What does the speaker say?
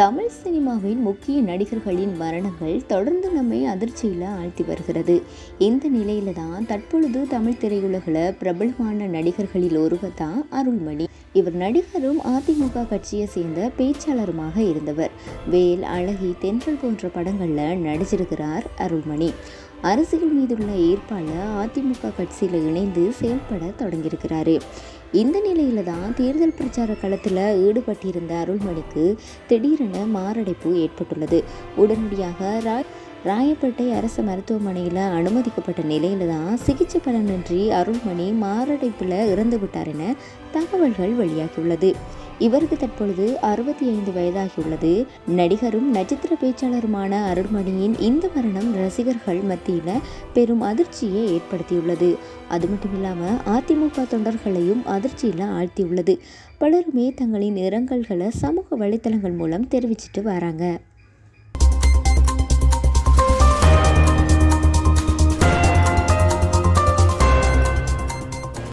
தமிழ் சினிமாவின் முக்கிய நடிகர்களின் மரணங்கள் தொடர்ந்து நம்மை அதிர்ச்சியில் ஆழ்த்தி வருகிறது. இந்த நிலையில தான் தற்பொழுது தமிழ் திரையுலகில் பிரபலமான நடிகர்களில் ஒருவர் தான் அருள்மணி. இவர் நடிகரும் அதிமுக கட்சியை சேர்ந்த பேச்சாளருமாக இருந்தவர். வேல், அழகி, தென்றல் போன்ற படங்களில் நடிச்சிருக்கிறார் அருள்மணி. அரசியல் மீதுள்ள ஈர்ப்பால் அதிமுக கட்சியில் இணைந்து செயல்பட தொடங்கியிருக்கிறாரு. இந்த நிலையில தான் தேர்தல் பிரச்சார களத்தில் ஈடுபட்டிருந்த அருள்மணிக்கு திடீரென மாரடைப்பு ஏற்பட்டுள்ளது. உடனடியாக ராயப்பேட்டை அரசு மருத்துவமனையில் அனுமதிக்கப்பட்ட நிலையில தான் சிகிச்சை பலனின்றி அருள்மணி மாரடைப்பில் இறந்து விட்டார் என தகவல்கள் வெளியாகியுள்ளது. இவருக்கு தற்பொழுது 65 வயதாகியுள்ளது. நடிகரும் நட்சத்திர பேச்சாளருமான அருள்மணியின் இந்த மரணம் ரசிகர்கள் மத்தியில் பெரும் அதிர்ச்சியை ஏற்படுத்தியுள்ளது. அது மட்டும் இல்லாமல் அதிமுக தொண்டர்களையும் அதிர்ச்சியில் ஆழ்த்தியுள்ளது. பலருமே தங்களின் இரங்கல்களை சமூக வலைத்தளங்கள் மூலம் தெரிவிச்சிட்டு வராங்க.